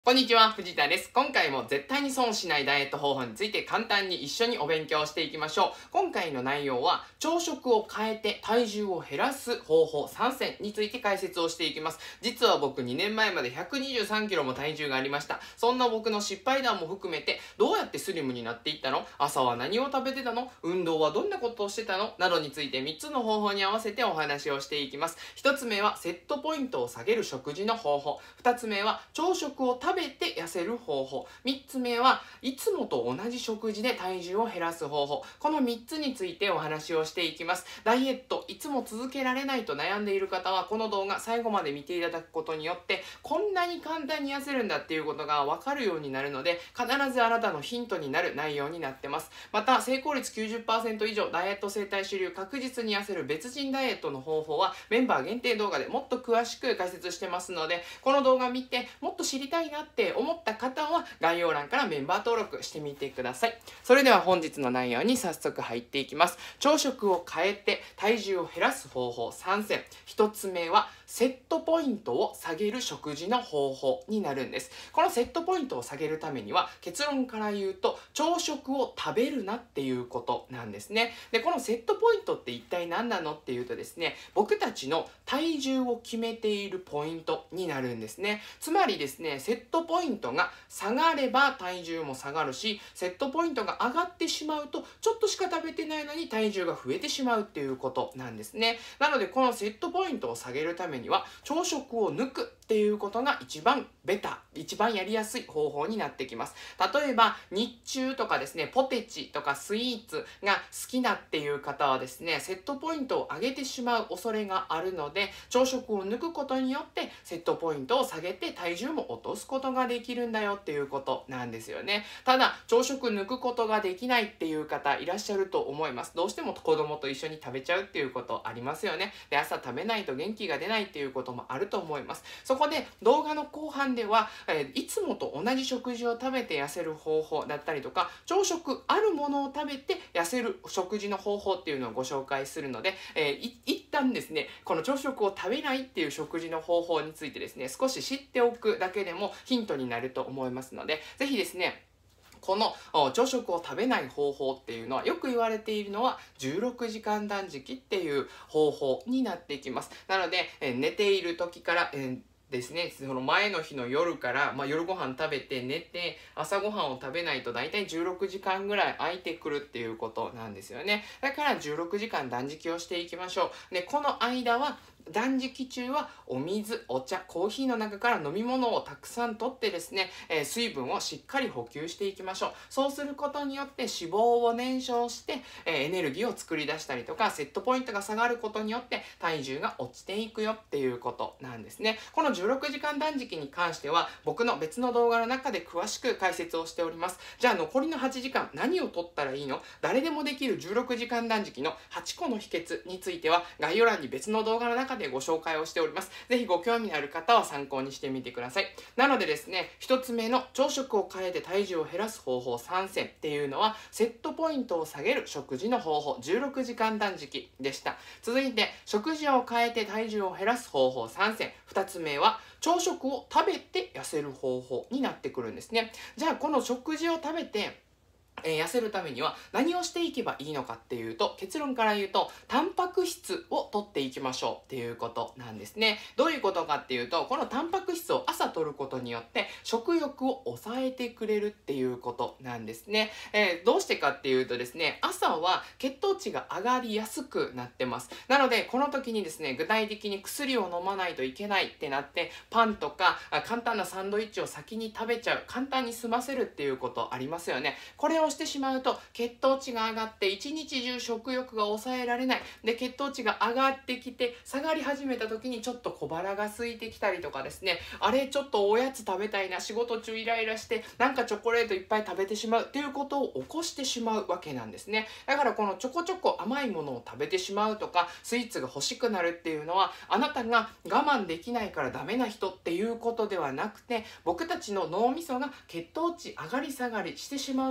こんにちは、藤田です。今回も絶対に損しないダイエット方法について簡単に一緒にお勉強していきましょう。今回の内容は、朝食を変えて体重を減らす方法3選について解説をしていきます。実は僕2年前まで123キロも体重がありました。そんな僕の失敗談も含めて、どうやってスリムになっていったの？朝は何を食べてたの？運動はどんなことをしてたの？などについて3つの方法に合わせてお話をしていきます。1つ目はセットポイントを下げる食事の方法。2つ目は朝食を食べて痩せる方法。3つ目はいつもと同じ食事で体重を減らす方法。この3つについてお話をしていきます。ダイエットいつも続けられないと悩んでいる方はこの動画最後まで見ていただくことによってこんなに簡単に痩せるんだっていうことが分かるようになるので必ずあなたのヒントになる内容になってます。また成功率 90% 以上ダイエット生態主流確実に痩せる別人ダイエットの方法はメンバー限定動画でもっと詳しく解説してますのでこの動画見てもっと知りたいなって思った方は概要欄からメンバー登録してみてください。それでは本日の内容に早速入っていきます。朝食を変えて体重を減らす方法3選。1つ目はセットポイントを下げる食事の方法になるんです。このセットポイントを下げるためには結論から言うと朝食を食べるなっていうことなんですね。で、このセットポイントって一体何なのっていうとですね、僕たちの体重を決めているポイントになるんですね。つまりですね、セットポイントが下がれば体重も下がるし、セットポイントが上がってしまうとちょっとしか食べてないのに体重が増えてしまうっていうことなんですね。なのでこのセットポイントを下げるためには朝食を抜くっていうことが一番一番やりやすい方法になってきます。例えば日中とかですね、ポテチとかスイーツが好きだっていう方はですね、セットポイントを上げてしまう恐れがあるので朝食を抜くことによってセットポイントを下げて体重も落とすことができるんだよっていうことなんですよね。ただ朝食抜くことができないっていう方いらっしゃると思います。どうしても子供と一緒に食べちゃうっていうことありますよね。で、朝食べないと元気が出ないっていうこともあると思います。そこで動画の後半ではいつもと同じ食事を食べて痩せる方法だったりとか朝食あるものを食べて痩せる食事の方法っていうのをご紹介するので、一旦ですねこの朝食を食べないっていう食事の方法についてですね少し知っておくだけでもヒントになると思いますのでぜひですねこの朝食を食べない方法っていうのはよく言われているのは16時間断食っていう方法になっていきます。なので寝ている時からですね、その前の日の夜から、夜ご飯食べて寝て朝ごはんを食べないと大体16時間ぐらい空いてくるっていうことなんですよね。だから16時間断食をしていきましょう。で、この間は断食中はお水、お茶、コーヒーの中から飲み物をたくさんとってですね、水分をしっかり補給していきましょう。そうすることによって脂肪を燃焼して、エネルギーを作り出したりとかセットポイントが下がることによって体重が落ちていくよっていうことなんですね。この16時間断食に関しては僕の別の動画の中で詳しく解説をしております。じゃあ残りの8時間何をとったらいいの？誰でもできる16時間断食の8個の秘訣については概要欄に別の動画の中でご紹介をしております。ぜひご興味のある方は参考にしてみてください。なのでですね、一つ目の朝食を変えて体重を減らす方法3選っていうのはセットポイントを下げる食事の方法16時間断食でした。続いて食事を変えて体重を減らす方法3選。2つ目は朝食を食べて痩せる方法になってくるんですね。じゃあこの食事を食べて痩せるためには何をしていけばいいのかっていうと結論から言うとタンパク質を取っていきましょうっていうことなんですね。どういうことかっていうとこのタンパク質を朝取ることによって食欲を抑えてくれるっていうことなんですね。どうしてかっていうとですね朝は血糖値が上がりやすくなってます。なのでこの時にですね具体的に薬を飲まないといけないってなってパンとか簡単なサンドイッチを先に食べちゃう簡単に済ませるっていうことありますよね。これをしてしまうと血糖値が上がって一日中食欲が抑えられないで血糖値が上がってきて下がり始めた時にちょっと小腹が空いてきたりとかですねあれちょっとおやつ食べたいな仕事中イライラしてなんかチョコレートいっぱい食べてしまうっていうことを起こしてしまうわけなんですね。だからこのちょこちょこ甘いものを食べてしまうとかスイーツが欲しくなるっていうのはあなたが我慢できないからダメな人っていうことではなくて僕たちの脳みそが血糖値上がり下がりしてしまうことによ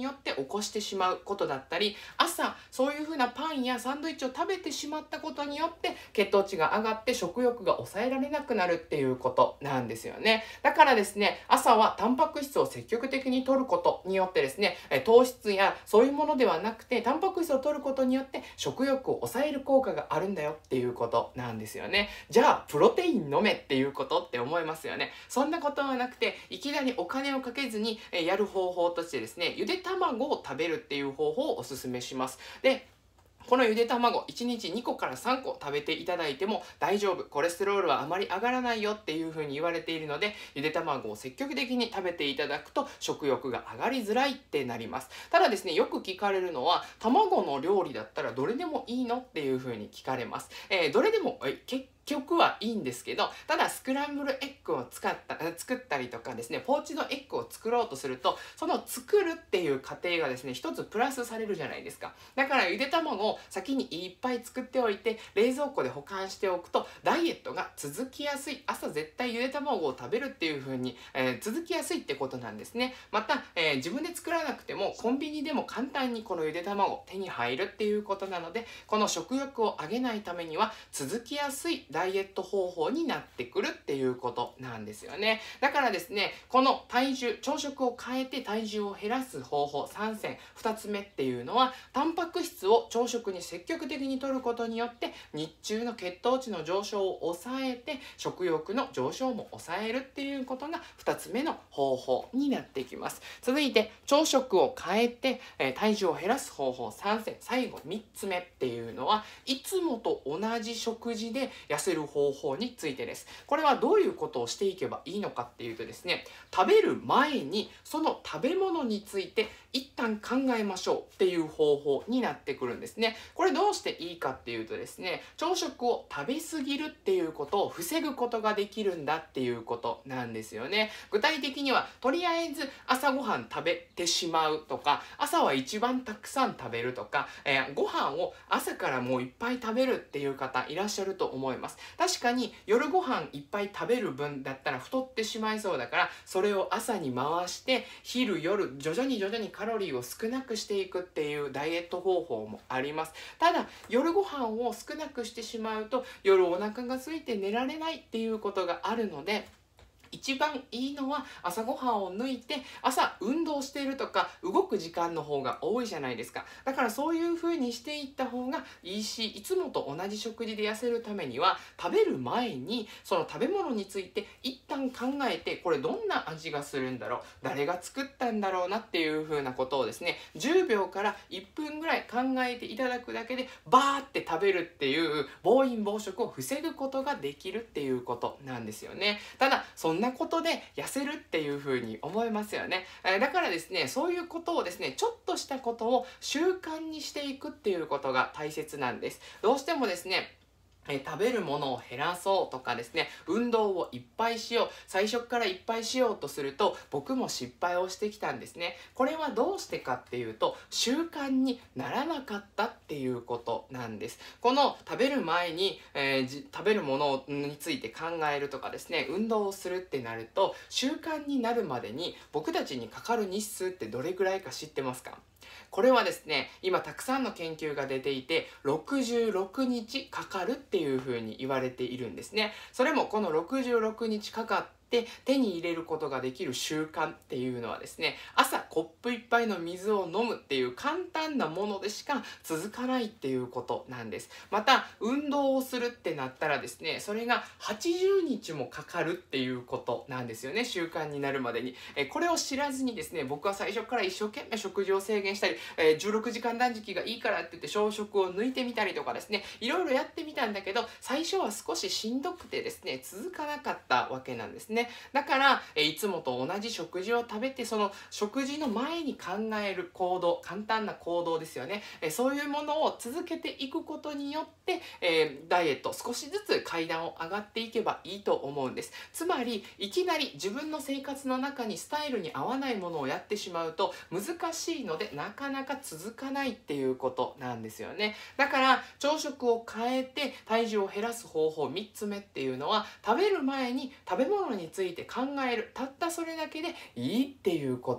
よって起こしてしまうことだったり、朝そういうふうなパンやサンドイッチを食べてしまったことによって血糖値が上がって食欲が抑えられなくなるっていうことなんですよね。だからですね、朝はタンパク質を積極的に摂ることによってですね、糖質やそういうものではなくてタンパク質を摂ることによって食欲を抑える効果があるんだよっていうことなんですよね。じゃあプロテイン飲めっていうことって思いますよね。そんなことはなくて、いきなりお金をかけずにやる方法としてですね、ゆで卵を食べるっていう方法をおすすめします。で、このゆで卵1日2個から3個食べていただいても大丈夫、コレステロールはあまり上がらないよっていうふうに言われているので、ゆで卵を積極的に食べていただくと食欲が上がりづらいってなります。ただですね、よく聞かれるのは、卵の料理だったらどれでもいいのっていうふうに聞かれます。どれでも結局はいいんですけど、ただスクランブルエッグを作ったりとかですね、ポーチドエッグを作ろうとすると、その作るっていう過程がですね、一つプラスされるじゃないですか。だからゆで卵を先にいっぱい作っておいて冷蔵庫で保管しておくとダイエットが続きやすい、朝絶対ゆで卵を食べるっていう風に、続きやすいってことなんですね。また、自分で作らなくてもコンビニでも簡単にこのゆで卵手に入るっていうことなので、この食欲を上げないためには続きやすいダイエット方法になってくるっていうことなんですよね。だからですね、この朝食を変えて体重を減らす方法3選、2つ目っていうのは、タンパク質を朝食に積極的に摂ることによって日中の血糖値の上昇を抑えて食欲の上昇も抑えるっていうことが2つ目の方法になってきます。続いて朝食を変えて、体重を減らす方法3選、最後3つ目っていうのは、いつもと同じ食事で痩せる方法についてです。これはどういうことをしていけばいいのかっていうとですね、食べる前にその食べ物について一旦考えましょうっていう方法になってくるんですね。これどうしていいかっていうとですね、朝食を食べ過ぎるっていうことを防ぐことができるんだっていうことなんですよね。具体的には、とりあえず朝ごはん食べてしまうとか、朝は一番たくさん食べるとか、ご飯を朝からもういっぱい食べるっていう方いらっしゃると思います。確かに夜ご飯いっぱい食べる分だったら太ってしまいそうだから、それを朝に回して昼夜徐々にカロリーを少なくしていくっていうダイエット方法もあります。ただ夜ご飯を少なくしてしまうと夜お腹が空いて寝られないっていうことがあるので、一番いいのは朝ごはんを抜いて朝運動しているとか動く時間の方が多いじゃないですか。だからそういう風にしていった方がいいし、いつもと同じ食事で痩せるためには、食べる前にその食べ物について一旦考えて、これどんな味がするんだろう、誰が作ったんだろうなっていう風なことをですね、10秒から1分ぐらい考えていただくだけでバーって食べるっていう暴飲暴食を防ぐことができるっていうことなんですよね。ただそんなことで痩せるっていう風に思いますよね。だからですね、そういうことをですね、ちょっとしたことを習慣にしていくっていうことが大切なんです。どうしてもですね、食べるものを減らそうとかですね、運動をいっぱいしよう、最初からいっぱいしようとすると、僕も失敗をしてきたんですね。これはどうしてかっていうと、習慣にならなかったっていうことなんです。この食べる前に、食べるものについて考えるとかですね、運動をするってなると、習慣になるまでに僕たちにかかる日数ってどれぐらいか知ってますか？これはですね、今たくさんの研究が出ていて、66日かかるっていう風に言われているんですね。それもこの66日かかって手に入れることができる習慣っていうのはですね、朝コップ一杯の水を飲むっていう簡単なものでしか続かないっていうことなんです。また運動をするってなったらですね、それが80日もかかるっていうことなんですよね、習慣になるまでに。これを知らずにですね、僕は最初から一生懸命食事を制限したり、16時間断食がいいからって言って朝食を抜いてみたりとかですね、いろいろやってみたんだけど、最初は少ししんどくてですね、続かなかったわけなんですね。だから、いつもと同じ食事を食べて、その食事の前に考える行動、簡単な行動ですよね。そういうものを続けていくことによって、ダイエット少しずつ階段を上がっていけばいいと思うんです。つまりいきなり自分の生活の中にスタイルに合わないものをやってしまうと難しいので、なかなか続かないっていうことなんですよね。だから朝食を変えて体重を減らす方法3つ目っていうのは、食べる前に食べ物について考える、たったそれだけでいいっていうことなんです。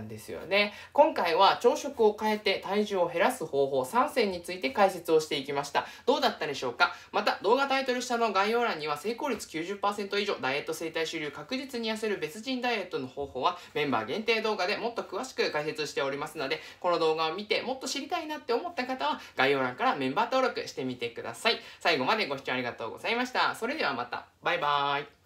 んですよね。今回は朝食を変えて体重を減らす方法3選について解説をしていきました。どうだったでしょうか。また動画タイトル下の概要欄には成功率 90% 以上ダイエット生態主流確実に痩せる別人ダイエットの方法はメンバー限定動画でもっと詳しく解説しておりますので、この動画を見てもっと知りたいなって思った方は概要欄からメンバー登録してみてください。最後までご視聴ありがとうございました。それではまた。バイバーイ。